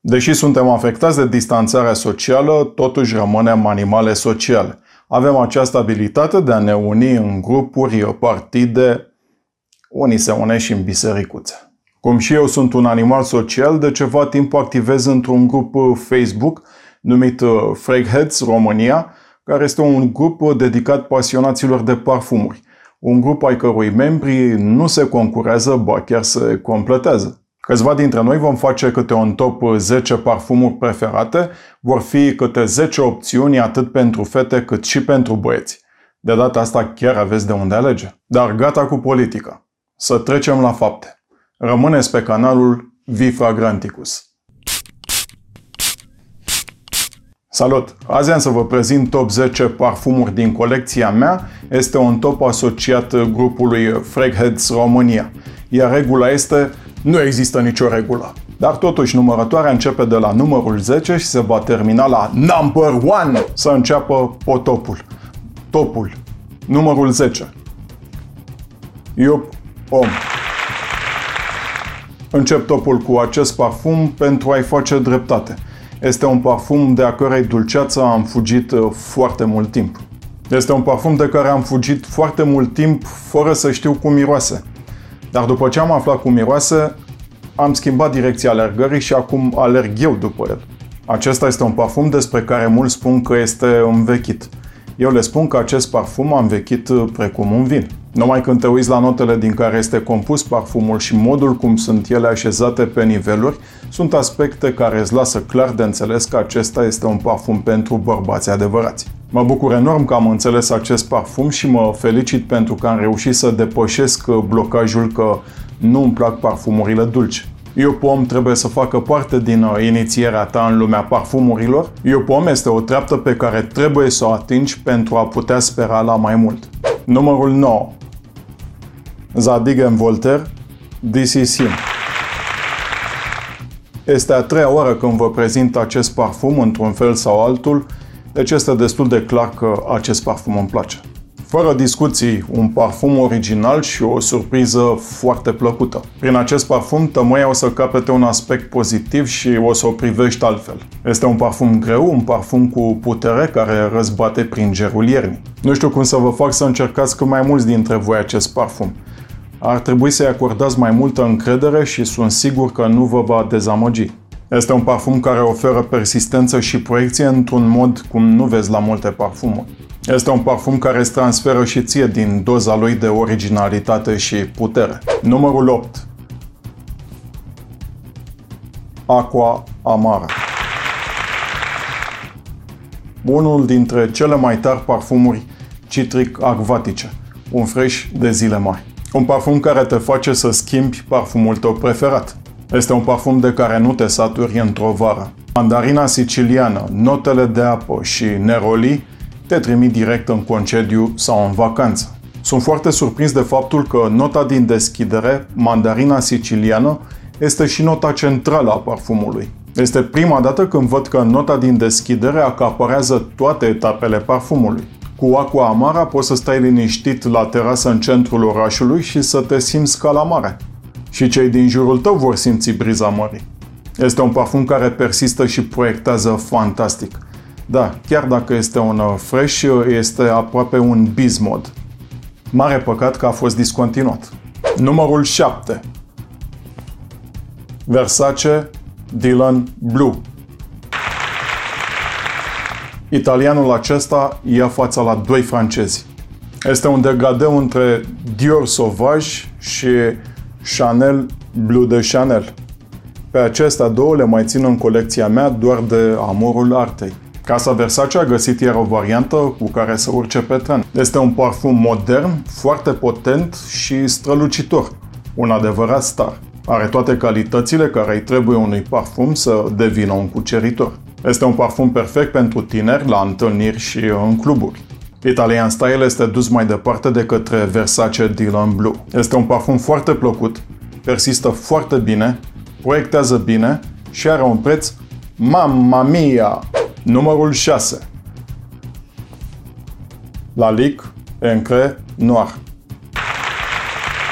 Deși suntem afectați de distanțarea socială, totuși rămânem animale sociale. Avem această abilitate de a ne uni în grupuri, partide, unii se unesc și în bisericuțe. Cum și eu sunt un animal social, de ceva timp activez într-un grup Facebook numit Fragrheads România, care este un grup dedicat pasionaților de parfumuri. Un grup ai cărui membri nu se concurează, ba chiar se completează. Câțiva dintre noi vom face câte un top 10 parfumuri preferate, vor fi câte 10 opțiuni atât pentru fete cât și pentru băieți. De data asta chiar aveți de unde alege. Dar gata cu politica. Să trecem la fapte. Rămâneți pe canalul Vifragranticus. Salut! Azi am să vă prezint top 10 parfumuri din colecția mea. Este un top asociat grupului Fragrheads România. Iar regula este: nu există nicio regulă. Dar totuși numărătoarea începe de la numărul 10 și se va termina la number 1. Să înceapă potopul. Topul. Numărul 10. Iup Om. Încep topul cu acest parfum pentru a-i face dreptate. Este un parfum de a cărei dulceață am fugit foarte mult timp. Este un parfum de care am fugit foarte mult timp fără să știu cum miroase. Dar după ce am aflat cum miroase, am schimbat direcția alergării și acum alerg eu după el. Acesta este un parfum despre care mulți spun că este învechit. Eu le spun că acest parfum a învechit precum un vin. Numai când te uiți la notele din care este compus parfumul și modul cum sunt ele așezate pe niveluri, sunt aspecte care îți lasă clar de înțeles că acesta este un parfum pentru bărbați adevărați. Mă bucur enorm că am înțeles acest parfum și mă felicit pentru că am reușit să depășesc blocajul că nu îmi plac parfumurile dulci. Iup Om trebuie să facă parte din inițierea ta în lumea parfumurilor. Iup Om este o treaptă pe care trebuie să o atingi pentru a putea spera la mai mult. Numărul 9. Zadig & Voltaire, This Is Him. Este a treia oară când vă prezint acest parfum într-un fel sau altul, deci este destul de clar că acest parfum îmi place. Fără discuții, un parfum original și o surpriză foarte plăcută. Prin acest parfum, tămâia o să capete un aspect pozitiv și o să o privești altfel. Este un parfum greu, un parfum cu putere care răzbate prin gerul iernii. Nu știu cum să vă fac să încercați cât mai mulți dintre voi acest parfum. Ar trebui să-i acordați mai multă încredere și sunt sigur că nu vă va dezamăgi. Este un parfum care oferă persistență și proiecție într-un mod cum nu vezi la multe parfumuri. Este un parfum care îți transferă și ție din doza lui de originalitate și putere. Numărul 8. Aqua Amara. Unul dintre cele mai tari parfumuri citric-acvatice. Un fresh de zile mari. Un parfum care te face să schimbi parfumul tău preferat. Este un parfum de care nu te saturi într-o vară. Mandarina siciliană, notele de apă și neroli te trimit direct în concediu sau în vacanță. Sunt foarte surprins de faptul că nota din deschidere, mandarina siciliană, este și nota centrală a parfumului. Este prima dată când văd că nota din deschidere acaparează toate etapele parfumului. Cu Aqua Amara poți să stai liniștit la terasă în centrul orașului și să te simți ca la mare. Și cei din jurul tău vor simți briza mării. Este un parfum care persistă și proiectează fantastic. Da, chiar dacă este un fresh, este aproape un bismod. Mare păcat că a fost discontinuat. Numărul 7. Versace Dylan Blue. Italianul acesta ia fața la doi francezi. Este un degradeu între Dior Sauvage și Chanel Bleu de Chanel. Pe acestea două le mai țin în colecția mea doar de amorul artei. Casa Versace a găsit iar o variantă cu care să urce pe tren. Este un parfum modern, foarte potent și strălucitor. Un adevărat star. Are toate calitățile care îi trebuie unui parfum să devină un cuceritor. Este un parfum perfect pentru tineri, la întâlniri și în cluburi. Italian Style este dus mai departe de către Versace Dylan Blue. Este un parfum foarte plăcut, persistă foarte bine, proiectează bine și are un preț mamma mia! Numărul 6. Lalique Encre Noir.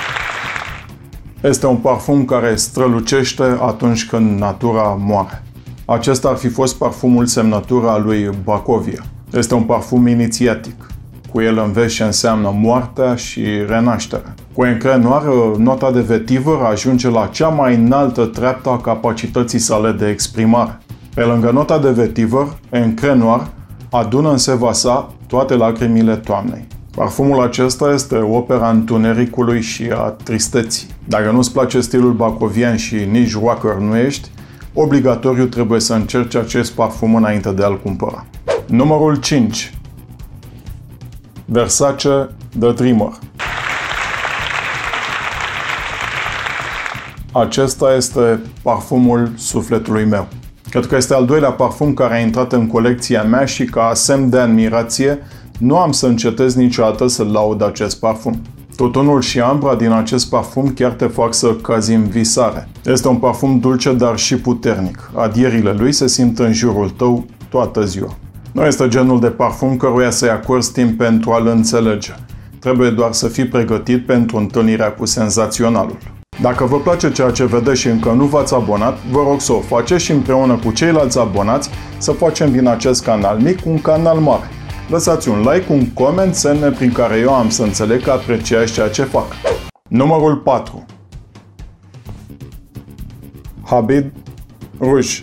Este un parfum care strălucește atunci când natura moare. Acesta ar fi fost parfumul semnătură a lui Bacovia. Este un parfum inițiatic. Cu el înveți ce înseamnă moartea și renașterea. Cu Ecrin Noir, nota de vetiver ajunge la cea mai înaltă treaptă a capacității sale de exprimare. Pe lângă nota de vetiver, Ecrin Noir adună în seva sa toate lacrimile toamnei. Parfumul acesta este opera întunericului și a tristeții. Dacă nu-ți place stilul bacovian și nici rocker nu ești, obligatoriu trebuie să încerci acest parfum înainte de a-l cumpăra. Numărul 5. Versace The Dreamer. Acesta este parfumul sufletului meu. Cred că este al doilea parfum care a intrat în colecția mea și ca semn de admirație nu am să încetez niciodată să laud acest parfum. Tutunul și ambra din acest parfum chiar te fac să cazi în visare. Este un parfum dulce, dar și puternic. Adierile lui se simt în jurul tău toată ziua. Nu este genul de parfum căruia să-i acorzi timp pentru a-l înțelege. Trebuie doar să fii pregătit pentru întâlnirea cu senzaționalul. Dacă vă place ceea ce vedeți și încă nu v-ați abonat, vă rog să o faceți și împreună cu ceilalți abonați să facem din acest canal mic un canal mare. Lăsați un like, un coment, semne prin care eu am să înțeleg că apreciați ceea ce fac. Numărul 4. Habib Rouge.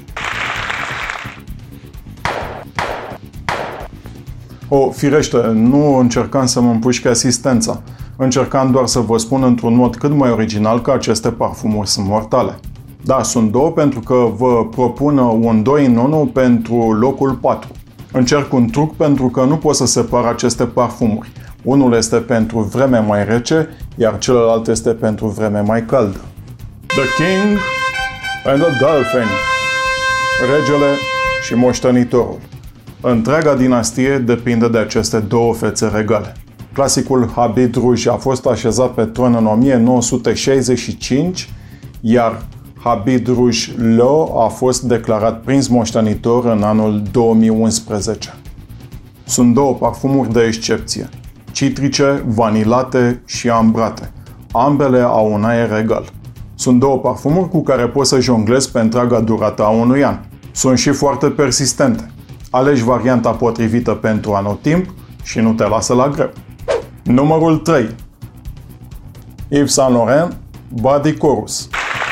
Firește, nu încercam să mă împușc asistența. Încercam doar să vă spun într-un mod cât mai original că aceste parfumuri sunt mortale. Da, sunt două pentru că vă propun un 2 în 1 pentru locul 4. Încerc un truc pentru că nu pot să separ aceste parfumuri. Unul este pentru vreme mai rece, iar celălalt este pentru vreme mai caldă. The King and the Dolphin. Regele și moștenitorul. Întreaga dinastie depinde de aceste două fețe regale. Clasicul Habib Rouge a fost așezat pe tron în 1965, iar Habib Rouge L'Eau a fost declarat prinț moștenitor în anul 2011. Sunt două parfumuri de excepție, citrice, vanilate și ambrate. Ambele au un aer egal. Sunt două parfumuri cu care poți să jonglezi pe întreaga durată a unui an. Sunt și foarte persistente. Alegi varianta potrivită pentru anotimp și nu te lasă la greu. Numărul 3. Yves Saint Laurent Body Chorus.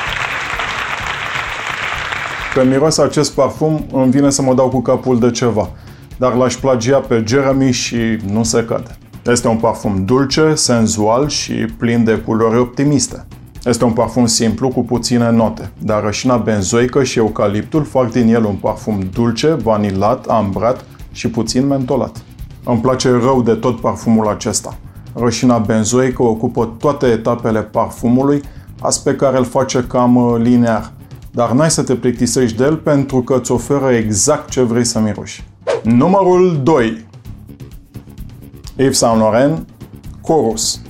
Când miros acest parfum, îmi vine să mă dau cu capul de ceva, dar l-aș plagia pe Jeremy și nu se cade. Este un parfum dulce, senzual și plin de culori optimiste. Este un parfum simplu cu puține note, dar rășina benzoică și eucaliptul fac din el un parfum dulce, vanilat, ambrat și puțin mentolat. Îmi place rău de tot parfumul acesta. Rășina benzoică ocupă toate etapele parfumului, aspect care îl face cam linear. Dar n-ai să te plictisești de el pentru că îți oferă exact ce vrei să miroși. Numărul 2. Yves Saint Laurent Chorus.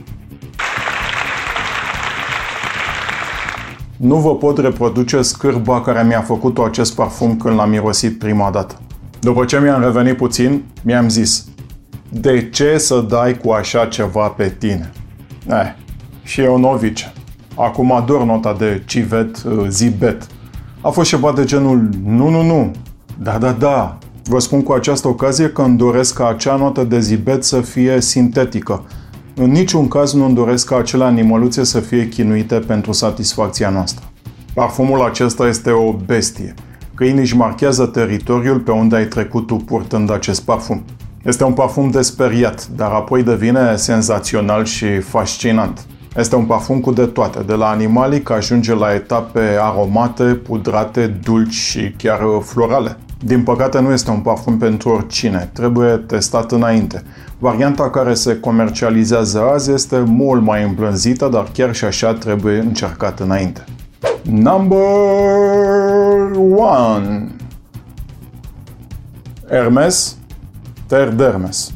Nu vă pot reproduce scârba care mi-a făcut acest parfum când l-am mirosit prima dată. După ce mi-am revenit puțin, mi-am zis: de ce să dai cu așa ceva pe tine? Și eu novice. Acum ador nota de civet, zibet. A fost ceva de genul nu. Da. Vă spun cu această ocazie că îmi doresc ca acea notă de zibet să fie sintetică. În niciun caz nu îmi doresc ca acele animăluțe să fie chinuite pentru satisfacția noastră. Parfumul acesta este o bestie. Câinii își marchează teritoriul pe unde ai trecut tu purtând acest parfum. Este un parfum de speriat, dar apoi devine senzațional și fascinant. Este un parfum cu de toate, de la animalic ajunge la etape aromate, pudrate, dulci și chiar florale. Din păcate nu este un parfum pentru oricine, trebuie testat înainte. Varianta care se comercializează azi este mult mai îmblânzită, dar chiar și așa trebuie încercat înainte. Number 1. Hermes Terre d'Hermes.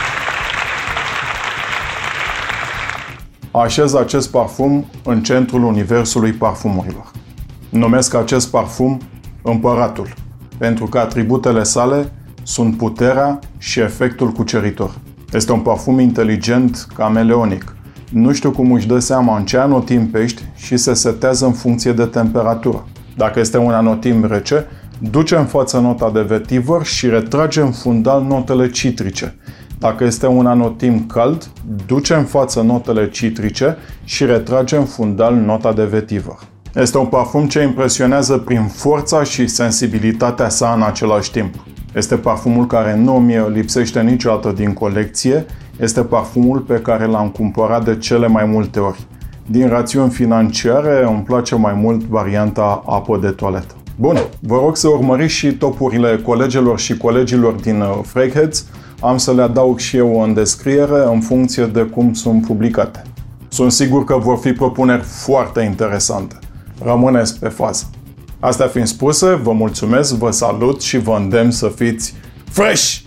Așez acest parfum în centrul universului parfumurilor. Numesc acest parfum Împăratul, pentru că atributele sale sunt puterea și efectul cuceritor. Este un parfum inteligent, cameleonic. Nu știu cum își dă seama în ce anotimp ești și se setează în funcție de temperatură. Dacă este un anotimp rece, duce în față nota de vetiver și retrage în fundal notele citrice. Dacă este un anotimp cald, duce în față notele citrice și retrage în fundal nota de vetiver. Este un parfum ce impresionează prin forța și sensibilitatea sa în același timp. Este parfumul care nu mi lipsește niciodată din colecție, este parfumul pe care l-am cumpărat de cele mai multe ori. Din rațiuni financiare îmi place mai mult varianta apă de toaletă. Bun, vă rog să urmăriți și topurile colegilor și colegilor din Frakeheads. Am să le adaug și eu în descriere în funcție de cum sunt publicate. Sunt sigur că vor fi propuneri foarte interesante. Rămâneți pe fază. Astea fiind spuse, vă mulțumesc, vă salut și vă îndemn să fiți fresh!